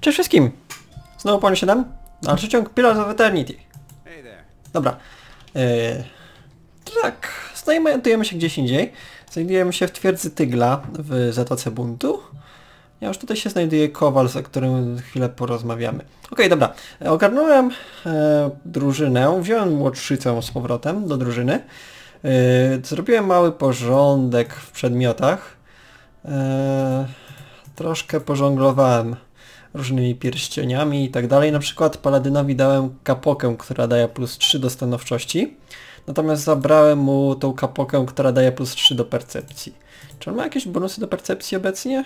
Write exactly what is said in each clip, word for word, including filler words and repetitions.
Cześć wszystkim! Znowu Pony siedem. Dalszy ciąg Pillars of Eternity. Dobra. Yy, tak, znajdujemy się gdzieś indziej. Znajdujemy się w twierdzy Tygla w Zatoce Buntu. Ja już tutaj się znajduje Kowal, o którym chwilę porozmawiamy. Okej, dobra. Ogarnąłem e, drużynę, wziąłem łotrzycę z powrotem do drużyny. E, zrobiłem mały porządek w przedmiotach. E, troszkę pożonglowałem różnymi pierścieniami i tak dalej. Na przykład Paladynowi dałem kapokę, która daje plus trzy do stanowczości. Natomiast zabrałem mu tą kapokę, która daje plus trzy do percepcji. Czy on ma jakieś bonusy do percepcji obecnie?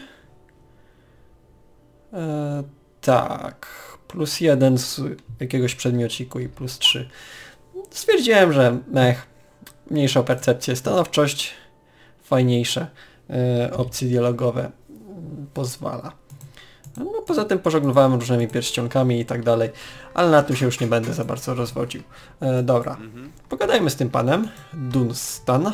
Eee, tak. Plus jeden z jakiegoś przedmiociku i plus trzy. Stwierdziłem, że mech, mniejsza percepcja, stanowczość, fajniejsze e, opcje dialogowe pozwala. No poza tym pożegnowałem różnymi pierścionkami i tak dalej, ale na tym się już nie będę za bardzo rozwodził. E, dobra, mhm. Pogadajmy z tym panem, Dunstan.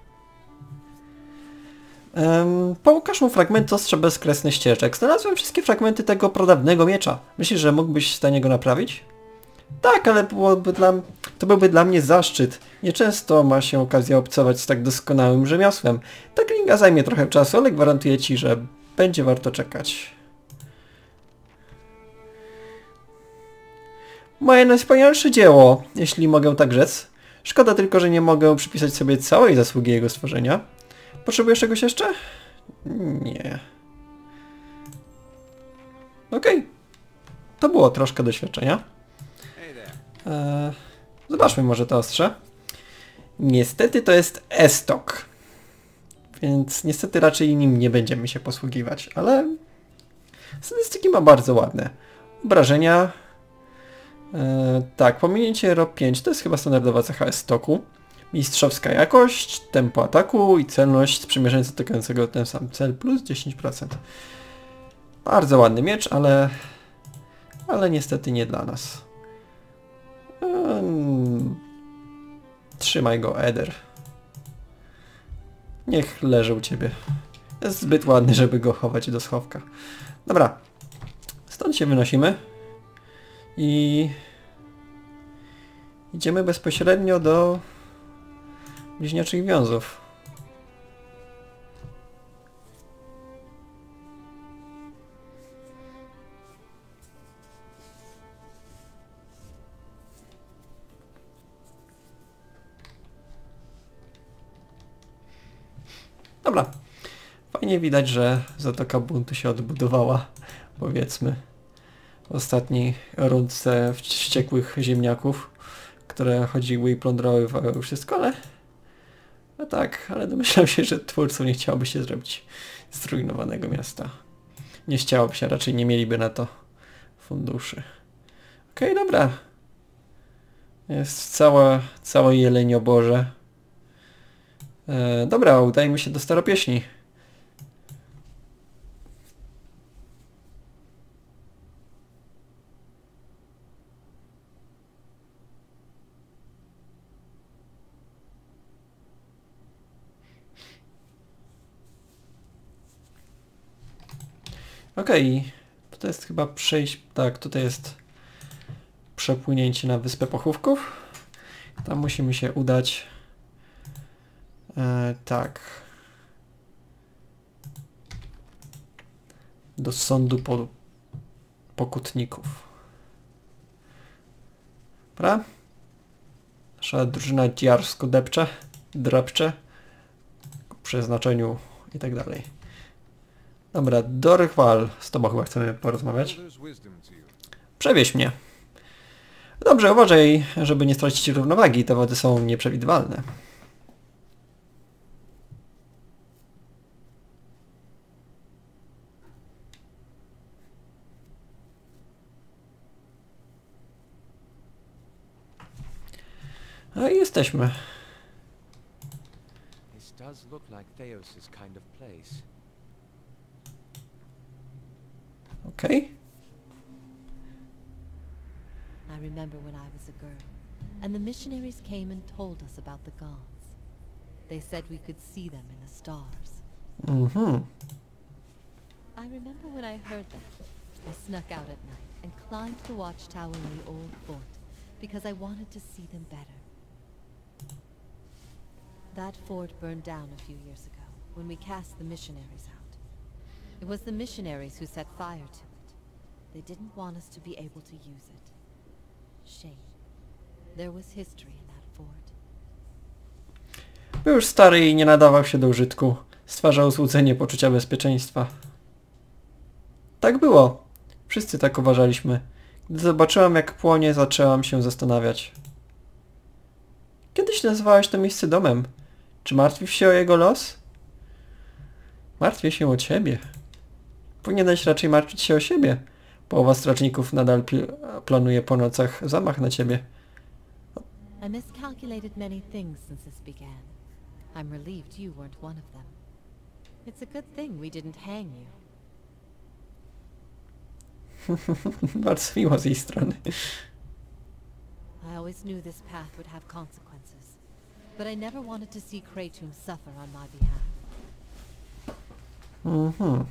Um, Pokaż mu fragmenty ostrza bezkresnych ścieżek. Znalazłem wszystkie fragmenty tego pradawnego miecza. Myślisz, że mógłbyś w stanie go naprawić? Tak, ale byłoby dla, to byłby dla mnie zaszczyt. Nieczęsto ma się okazja obcować z tak doskonałym rzemiosłem. Ta klinga zajmie trochę czasu, ale gwarantuję ci, że będzie warto czekać. Moje najwspanialsze dzieło, jeśli mogę tak rzec. Szkoda tylko, że nie mogę przypisać sobie całej zasługi jego stworzenia. Potrzebujesz czegoś jeszcze? Nie. Okej. Okay. To było troszkę doświadczenia. Eee, zobaczmy może to ostrze. Niestety to jest estok. Więc niestety raczej nim nie będziemy się posługiwać, ale statystyki ma bardzo ładne. Obrażenia. Eee, tak, pominięcie R O pięć to jest chyba standardowa cecha estoku. Mistrzowska jakość, tempo ataku i celność sprzymierzenia zatykającego ten sam cel plus dziesięć procent. Bardzo ładny miecz, ale ale niestety nie dla nas. Um, trzymaj go, Eder. Niech leży u ciebie. Jest zbyt ładny, żeby go chować do schowka. Dobra. Stąd się wynosimy. I idziemy bezpośrednio do bliźniaczych wiązów. Dobra. Fajnie widać, że Zatoka Buntu się odbudowała, powiedzmy, w ostatniej rundce wściekłych ziemniaków, które chodziły i plądrowały wszystko, ale no tak, ale domyślam się, że twórcom nie chciałoby się zrobić zrujnowanego miasta. Nie chciałoby się, raczej nie mieliby na to funduszy. Okej, okay, dobra. Jest cała, całe jelenioboże. E, dobra, udajmy się do Staropieśni. Okej, okay. To jest chyba przejść, tak, tutaj jest przepłynięcie na Wyspę Pochówków. Tam musimy się udać. E, tak. Do sądu po, pokutników. Dobra? Nasza drużyna dziarsko depcze, drapcze, ku przeznaczeniu i tak dalej. Dobra, Dorchwal, z tobą chyba chcemy porozmawiać. Przewieź mnie. Dobrze, uważaj, żeby nie stracić równowagi, te wody są nieprzewidywalne. No i jesteśmy. Okej. Okay. I remember when I was a girl, and the missionaries came and told us about the gods. They said we could see them in the stars. Mm-hmm. I remember when I heard that, I snuck out at night and climbed the watchtower in the old fort because I wanted to see them better. That fort burned down a few years ago when we cast the missionaries out. It was the missionaries who set fire to it. They didn't want us to be able to use it. Shame. There was history in that fort. Był już stary i nie nadawał się do użytku. Stwarzał złudzenie poczucia bezpieczeństwa. Tak było. Wszyscy tak uważaliśmy. Gdy zobaczyłam, jak płonie, zaczęłam się zastanawiać. Kiedyś nazwałeś to miejsce domem. Czy martwisz się o jego los? Martwię się o ciebie. Powinieneś raczej martwić się o siebie. Połowa strażników nadal planuje po nocach zamach na ciebie. I miscalculated many things since this began. I'm relieved you weren't one of them. It's a good thing we didn't hang you. Bardzo miło z jej strony. I always knew this path would have consequences, but I never wanted to see Kratom suffer on my behalf. Mhm.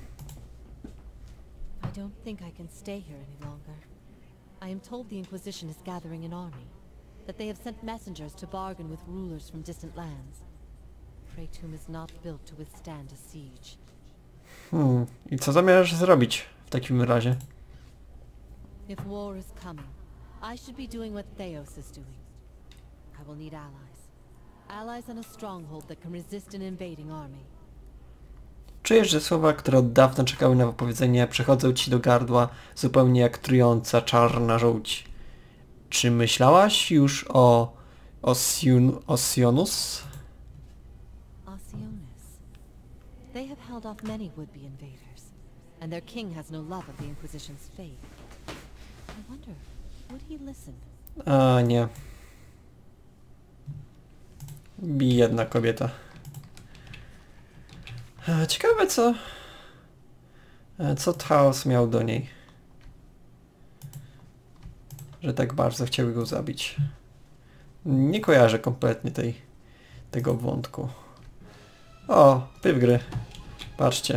I don't think I can stay here any longer. I am told the Inquisition is gathering an army, that they have sent messengers to bargain with rulers from distant lands. Kratom is not built to withstand a siege. Hmm. I co zamierzasz zrobić w takim razie? If war is coming, I should be doing what Theos is doing. I will need allies. Allies in a stronghold that can resist an invading army. Czujesz, że słowa, które od dawna czekały na wypowiedzenie, przechodzą ci do gardła zupełnie jak trująca czarna żółć. Czy myślałaś już o Osion Osionus? Osionis. They have held off many would-be invaders, and their king has no love of the Inquisition's faith. I wonder, would he listen? A nie. Biedna kobieta. Ciekawe co... Co Taos miał do niej. Że tak bardzo chciały go zabić. Nie kojarzę kompletnie tej, tego wątku. O, Pywgry. Patrzcie.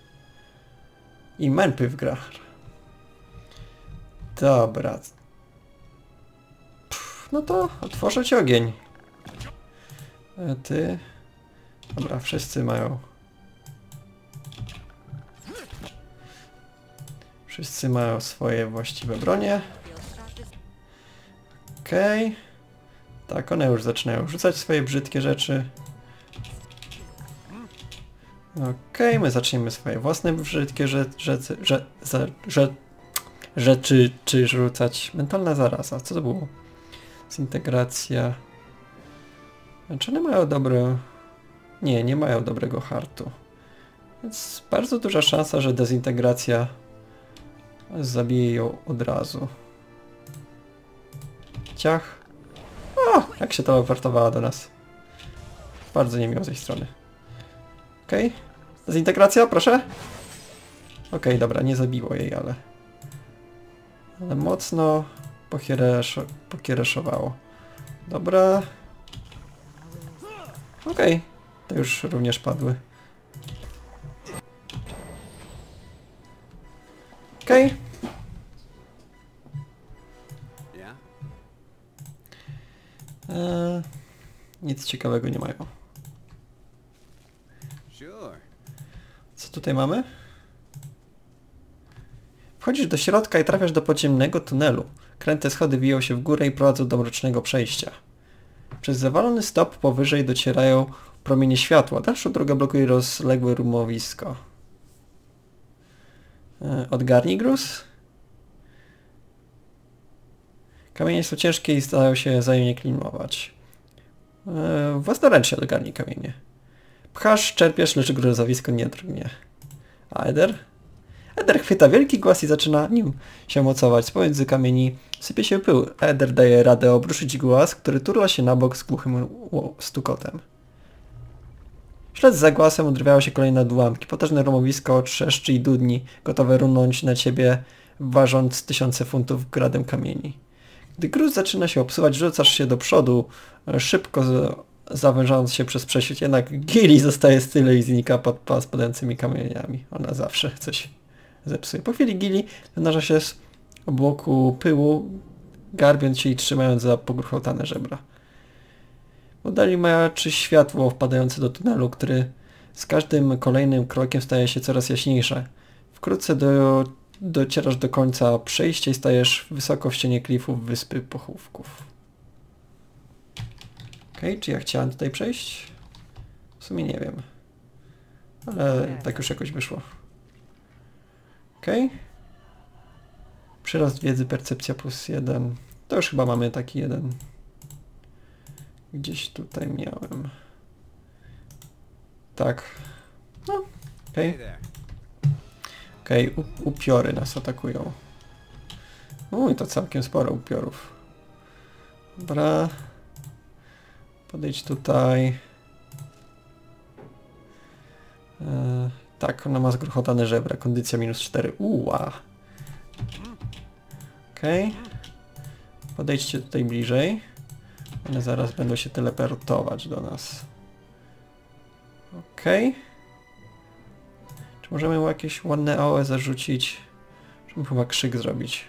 I men Pywgra. Dobra. Pff, no to otworzę ci ogień. E, ty... Dobra, wszyscy mają... Wszyscy mają swoje właściwe bronie. Okej. Okay. Tak, one już zaczynają rzucać swoje brzydkie rzeczy. Okej, okay, my zaczniemy swoje własne brzydkie rzeczy, rzeczy, że, za, że, rzeczy czy rzucać. Mentalna zaraza, co to było? Zintegracja. Czy one mają dobre... Nie, nie mają dobrego hartu. Więc bardzo duża szansa, że dezintegracja zabije ją od razu. Ciach. O! Jak się teleportowała do nas. Bardzo niemiło z tej strony. Okej. Okay. Dezintegracja, proszę. Okej, okay, dobra, nie zabiło jej, ale... Ale mocno pokiereszo... pokiereszowało. Dobra. Okej. Okay. To już również padły. Okej. Okay. Eee, nic ciekawego nie mają. Co tutaj mamy? Wchodzisz do środka i trafiasz do podziemnego tunelu. Kręte schody wiją się w górę i prowadzą do mrocznego przejścia. Przez zawalony stop powyżej docierają promienie światła. Dalszą drogę blokuje rozległe rumowisko. Eee, odgarnij gruz. Kamienie są ciężkie i zdają się wzajemnie klinować. Eee, własnoręcznie odgarnij kamienie. Pchasz, czerpiesz, lecz gruzowisko nie drgnie. A Eder? Eder chwyta wielki głaz i zaczyna nim się mocować. Z pomiędzy kamieni sypie się pył. Eder daje radę obruszyć głaz, który turla się na bok z głuchym stukotem. Wśled za głasem odrywają się kolejne odłamki. Potężne rumowisko trzeszczy i dudni, gotowe runąć na ciebie, ważąc tysiące funtów gradem kamieni. Gdy gruz zaczyna się obsuwać, rzucasz się do przodu, szybko zawężając się przez prześwit, jednak Gilly zostaje z tyle i znika pod spadającymi kamieniami. Ona zawsze coś zepsuje. Po chwili Gili wynarza się z obłoku pyłu, garbiąc się i trzymając za pogruchotane żebra. W oddali majaczy światło wpadające do tunelu, który z każdym kolejnym krokiem staje się coraz jaśniejsze. Wkrótce do, docierasz do końca przejścia i stajesz wysoko w ścianie klifów wyspy pochówków. Okej, okay, czy ja chciałem tutaj przejść? W sumie nie wiem. Ale tak już jakoś wyszło. Okej. Okay. Przyrost wiedzy, percepcja plus jeden. To już chyba mamy taki jeden. Gdzieś tutaj miałem. Tak. No, okej. Okay. Okej, okay, upiory nas atakują. Uj, to całkiem sporo upiorów. Dobra. Podejdź tutaj. E, tak, ona ma zgruchotane żebra. Kondycja minus cztery. Uła. Okej. Okay. Podejdźcie tutaj bliżej. One zaraz będą się teleportować do nas. Okej. Okay. Czy możemy mu jakieś ładne A O E zarzucić? Żeby chyba krzyk zrobić.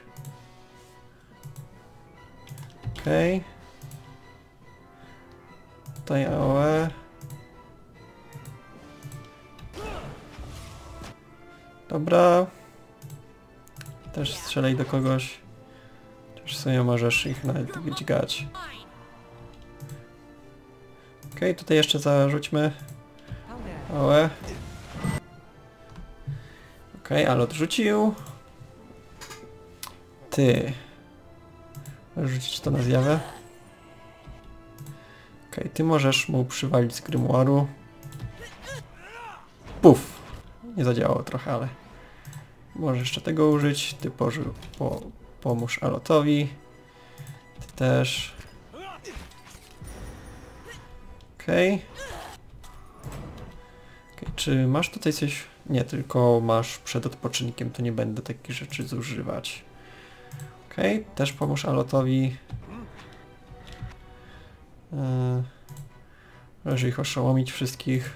Okej. Okay. Tutaj A O E. Dobra. Też strzelaj do kogoś. Też sobie możesz ich nawet dźgać. Okej, okay, tutaj jeszcze zarzućmy A O E. Okej, okay, ale odrzucił. Ty. Możesz rzucić to na zjawę. Okej, okay, ty możesz mu przywalić z grimoiru. Puf! Nie zadziałało trochę, ale... Możesz jeszcze tego użyć. Ty pożył, po, pomóż Alotowi. Ty też. Okej. Okay. Okay, czy masz tutaj coś? Nie, tylko masz przed odpoczynkiem, to nie będę takich rzeczy zużywać. Okej, okay, też pomóż Alotowi. Yy, Możesz ich oszołomić wszystkich.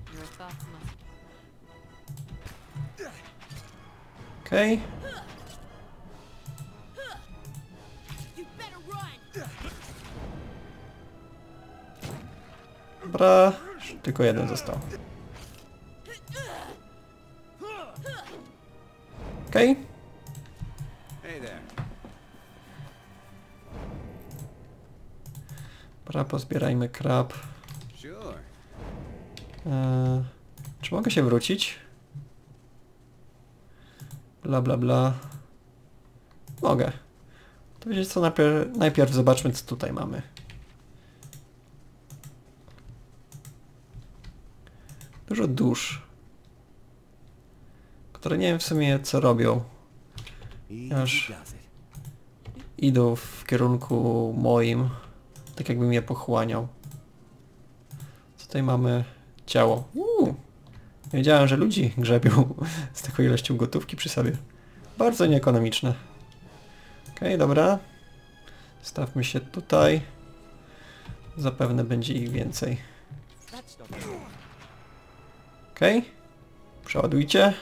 Okej. Okay. Dobra, tylko jeden został. Okej. Okay. Dobra, pozbierajmy krab. Eee, czy mogę się wrócić? Bla bla bla. Mogę. To wiecie co, najpierw, najpierw zobaczmy co tutaj mamy. Dużo dusz, które nie wiem w sumie co robią. Aż idą w kierunku moim, tak jakbym je pochłaniał. Co tutaj mamy? Ciało. Uuu. Nie wiedziałem, że ludzi grzebią z taką ilością gotówki przy sobie. Bardzo nieekonomiczne. Okej, okay, dobra. Stawmy się tutaj. Zapewne będzie ich więcej. Okej. Okay. Przeładujcie.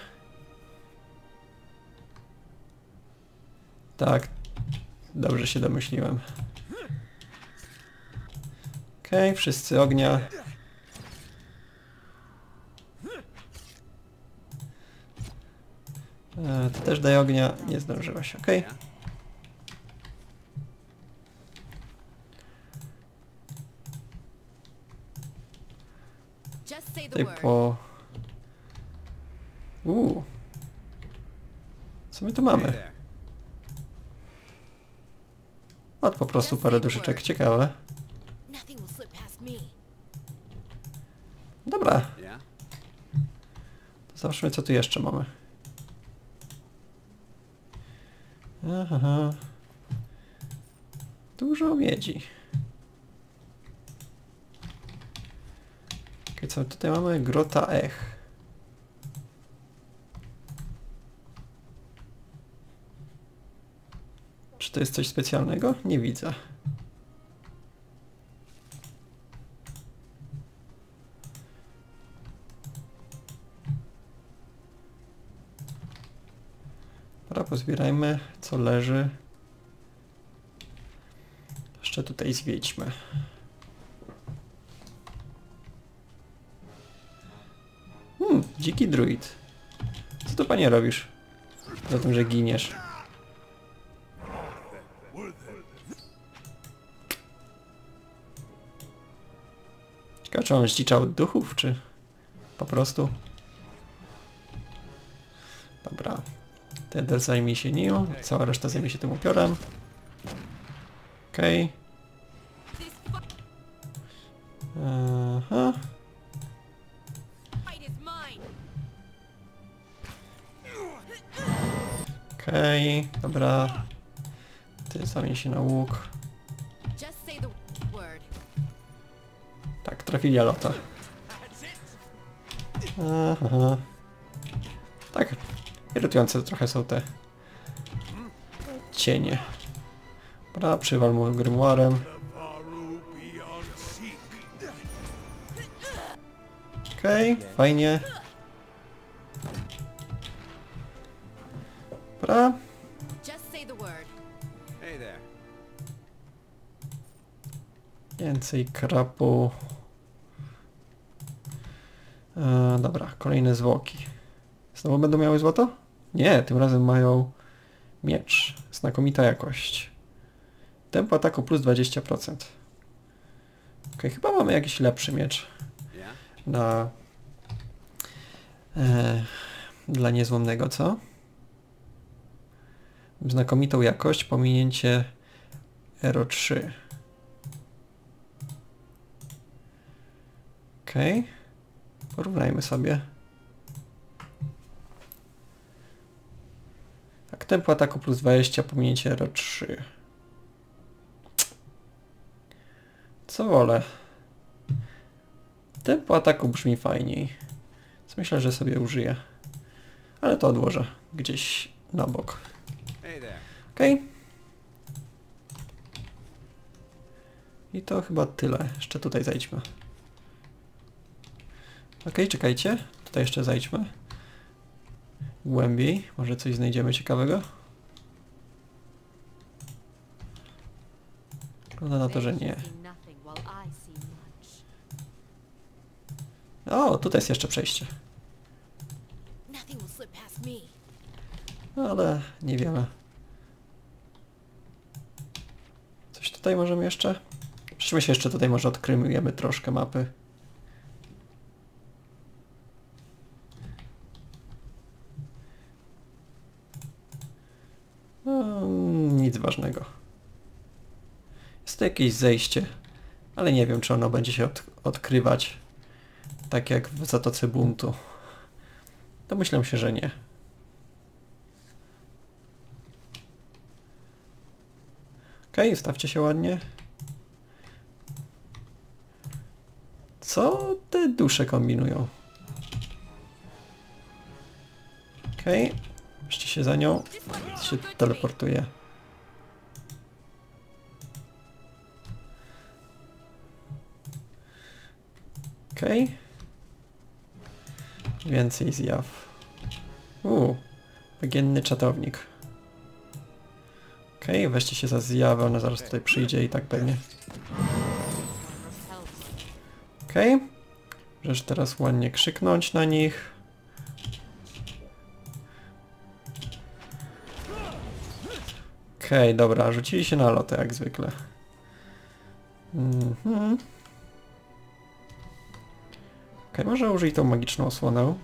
Tak. Dobrze się domyśliłem. Okej, okay, wszyscy ognia. E, to też daje ognia. Nie zdążyłaś, okej. Okay. Tutaj po... Uuu. Co my tu mamy? Ot, po prostu parę duszyczek. Ciekawe. Dobra. To zobaczmy co tu jeszcze mamy. Aha. Dużo miedzi. Okay, co tutaj mamy? Grota Ech. Czy to jest coś specjalnego? Nie widzę. pozbierajmy, co leży. Jeszcze tutaj zwiedźmy. Hmm, dziki druid. Co tu panie robisz? Za tym, że giniesz. Ciekawe, czy on zdziczał od duchów, czy po prostu? Dobra. Teder zajmie się nią, cała reszta zajmie się tym upiorem. Okej. Okay. Aha. Okej, okay, dobra. Ty zamień się na łuk. Tak, trafili Alota. Aha. Tak, irytujące trochę są te cienie. Dobra, przywal mu grimoirem. Okej, okay, fajnie. Dobra. Więcej krapu. E, dobra, kolejne zwłoki. Znowu będą miały złoto? Nie, tym razem mają miecz. Znakomita jakość. Tempo ataku plus dwadzieścia procent. Ok, chyba mamy jakiś lepszy miecz. Na... E, dla niezłomnego, co? Znakomitą jakość, pominięcie R O trzy. Okej. Okay. Porównajmy sobie. Tak, tempo ataku plus dwadzieścia, pominięcie R O trzy. Co wolę? Tempo ataku brzmi fajniej. Więc myślę, że sobie użyję. Ale to odłożę gdzieś na bok. Okej. Okay. I to chyba tyle. Jeszcze tutaj zajdźmy. Ok, czekajcie. Tutaj jeszcze zajdźmy. Głębiej. Może coś znajdziemy ciekawego? Wygląda na to, że nie. O, tutaj jest jeszcze przejście. Ale niewiele. Coś tutaj możemy jeszcze? Przecież się jeszcze tutaj może odkryjemy troszkę mapy. No, nic ważnego. Jest to jakieś zejście, ale nie wiem, czy ono będzie się od odkrywać tak jak w Zatoce Buntu. Domyślam się, że nie. Okej, okay, stawcie się ładnie. Co te dusze kombinują? Okej, okay. Jeszcze się za nią się teleportuje. Okej. Okay. Więcej zjaw. Uuu, bagienny czatownik. Okej, okay, weźcie się za zjawę, ona zaraz tutaj przyjdzie i tak pewnie. Okej. Okay. Możesz teraz ładnie krzyknąć na nich. Okej, okay, dobra, rzucili się na lotę jak zwykle. Mhm. Okej, okay, może użyj tą magiczną osłonę.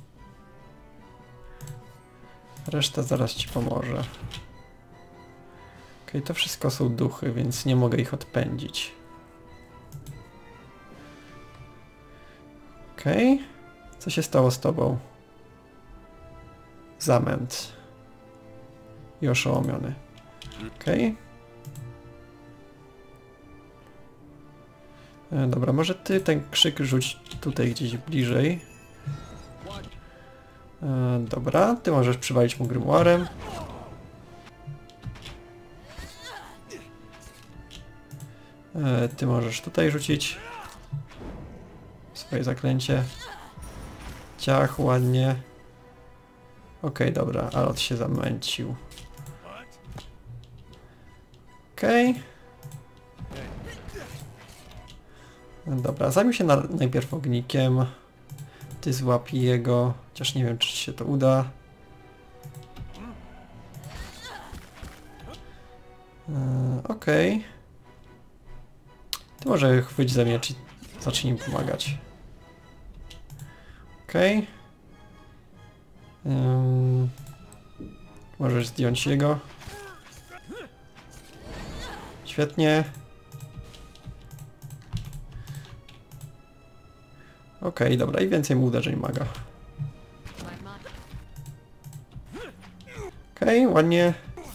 Reszta zaraz ci pomoże. Okej, okay, to wszystko są duchy, więc nie mogę ich odpędzić. Okej. Okay. Co się stało z tobą? Zamęt. I oszołomiony. Okej. Okay. Dobra, może ty ten krzyk rzuć tutaj gdzieś bliżej. E, dobra, ty możesz przywalić mu grimoirem. E, ty możesz tutaj rzucić swoje zaklęcie. Ciach, ładnie. Okej, okay, dobra, Alot się zamęcił. Okej. Okay. Dobra, zajmij się na, najpierw ognikiem. Ty złapij jego, chociaż nie wiem, czy ci się to uda. Yy, Okej. Okay. Ty może chwyć za miecz i zacznij mi pomagać. Okej. Okay. Yy, możesz zdjąć jego. Świetnie. Okej, okay, dobra, i więcej mu uderzeń maga. Okej, okay, ładnie.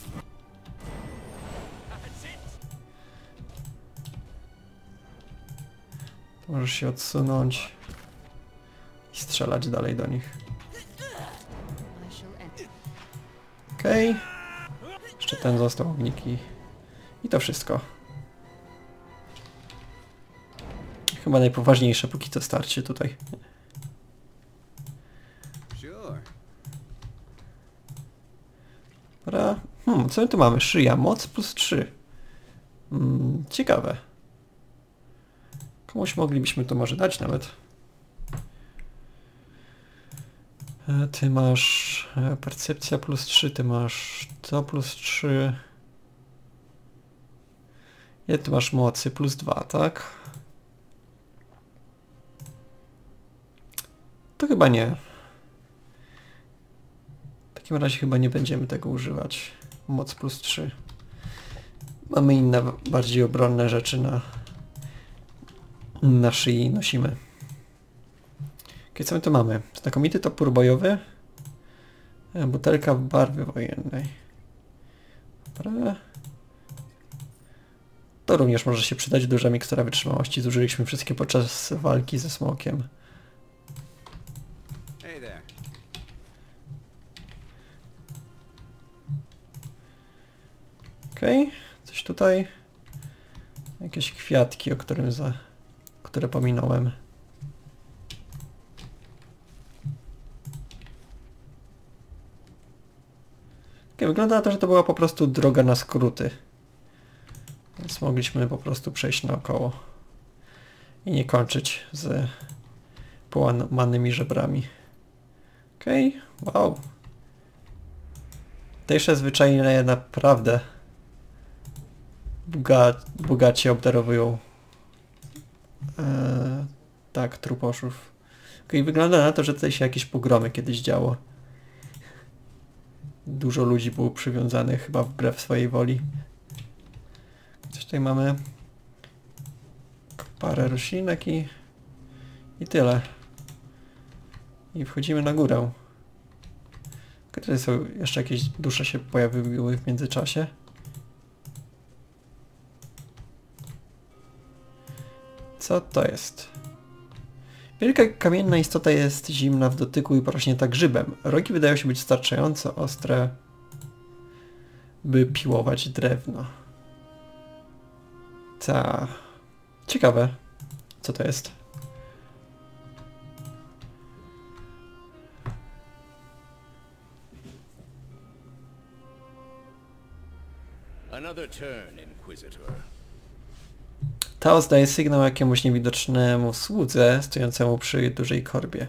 Możesz się odsunąć i strzelać dalej do nich. Okej. Okay. Jeszcze ten został ogniki. I to wszystko. Chyba najpoważniejsze póki co starcie tutaj. Dobra. Hmm, co my tu mamy? Szyja, moc plus trzy. Hmm, ciekawe. Komuś moglibyśmy to może dać nawet. Ty masz percepcja plus trzy, ty masz to plus trzy. Ile ty masz mocy? Plus dwa, tak? To chyba nie. W takim razie chyba nie będziemy tego używać. Moc plus trzy. Mamy inne, bardziej obronne rzeczy na, na szyi nosimy. Okay, co my tu mamy? Znakomity topór bojowy. Butelka w barwy wojennej. Dobra. To również może się przydać, duża mikstura wytrzymałości. Zużyliśmy wszystkie podczas walki ze smokiem. Okej, okay. Coś tutaj. Jakieś kwiatki, o którym za... które pominąłem. Okay, wygląda na to, że to była po prostu droga na skróty. Więc mogliśmy po prostu przejść naokoło. I nie kończyć z połamanymi żebrami. Okej, okay. Wow. Tejże zwyczajnie naprawdę buga bogacie obdarowują eee, tak, truposzów. Okay, wygląda na to, że tutaj się jakieś pogromy kiedyś działo. Dużo ludzi było przywiązanych chyba wbrew swojej woli. Coś tutaj mamy. Parę roślinek i, i tyle. I wchodzimy na górę. Tutaj są jeszcze jakieś dusze się pojawiły w międzyczasie. Co to jest? Wielka kamienna istota jest zimna w dotyku i porośnięta grzybem. Rogi wydają się być wystarczająco ostre, by piłować drewno. Ta. Ciekawe. Co to jest? Another turn, Inquisitor. Taos daje sygnał jakiemuś niewidocznemu słudze stojącemu przy dużej korbie.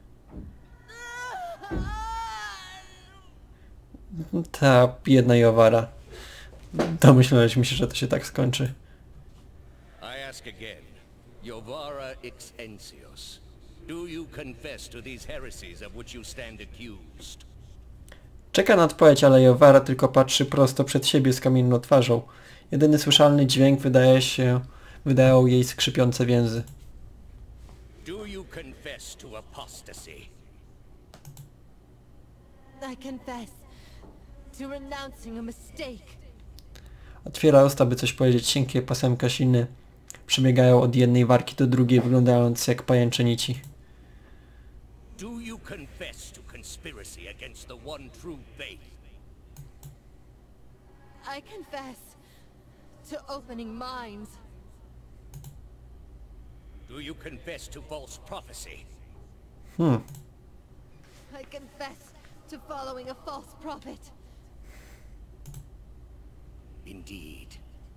Ta biedna Jowara. Domyślaliśmy się, że to się tak skończy. I ask again, Jovara Exensios, do you confess to these heresies of which you stand accused? Czeka na odpowiedź, ale Jowara tylko patrzy prosto przed siebie z kamienną twarzą. Jedyny słyszalny dźwięk wydaje się, wydają jej skrzypiące więzy. Do you confess to apostasy? I confess to renouncing a mistake. Otwiera usta, by coś powiedzieć. Cienkie pasemka siny przebiegają od jednej warki do drugiej, wyglądając jak pajęcze nici. Do you confess to conspiracy against the one true faith? I confess to opening minds. Do you confess to false prophecy? Hmm. I confess to following a false prophet. Indeed.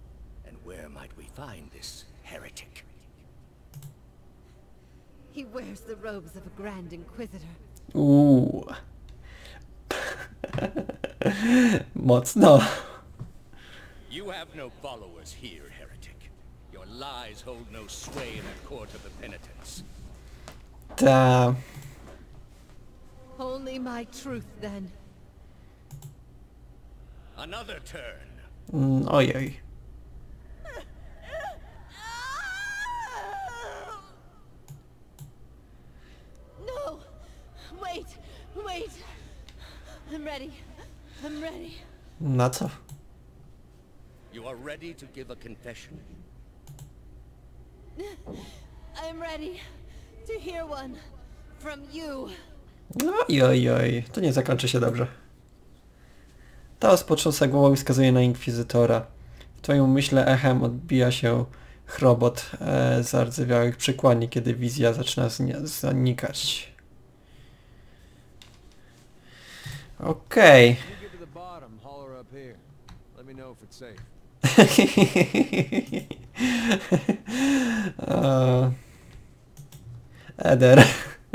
Where might we find this heretic? He wears the robes of a Grand Inquisitor. Uuu. Mocno. You have no followers here, heretic. Your lies hold no sway in a court of the penitents. Ta. Only my truth, then. Another turn. Mm, ojej. No! Wait! Wait! I'm ready. I'm ready. Na co? You are ready to give a confession? I'm ready to hear one from you. Oj, oj, oj. To nie zakończy się dobrze. Taos potrząsa głową i wskazuje na Inkwizytora. W twoim umyśle echem odbija się chrobot e, zardzewiałych przykładni, kiedy wizja zaczyna zanikać. Okej. Okay. Eder.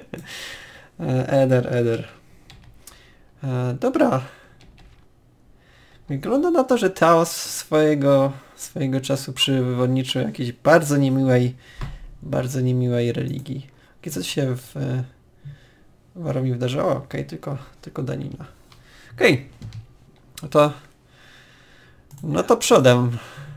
Eder, Eder. E, dobra. Wygląda na to, że Taos swojego, swojego czasu przywodniczył jakiejś bardzo niemiłej, bardzo niemiłej religii. Jakie coś się w Waromii wydarzyło? Okej, okay, tylko, tylko danina. Okej. Okay. No to... No to przodem.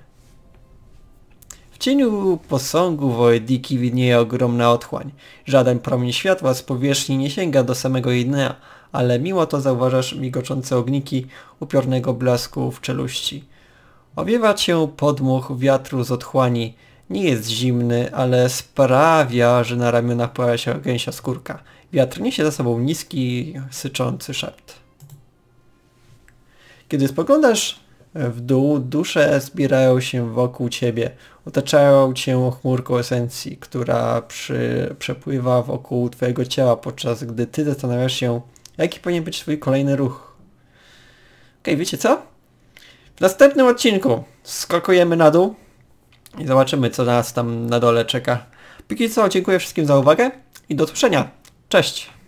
W cieniu posągu Woediki widnieje ogromna otchłań. Żaden promień światła z powierzchni nie sięga do samego jej dna, ale mimo to zauważasz migoczące ogniki upiornego blasku w czeluści. Owiewa cię podmuch wiatru z otchłani. Nie jest zimny, ale sprawia, że na ramionach pojawia się gęsia skórka. Wiatr niesie za sobą niski, syczący szept. Kiedy spoglądasz w dół, dusze zbierają się wokół ciebie. Otaczają cię chmurką esencji, która przy, przepływa wokół twojego ciała, podczas gdy ty zastanawiasz się, jaki powinien być twój kolejny ruch. Okej, okay, wiecie co? W następnym odcinku skakujemy na dół i zobaczymy, co nas tam na dole czeka. Póki co, dziękuję wszystkim za uwagę i do usłyszenia. Cześć!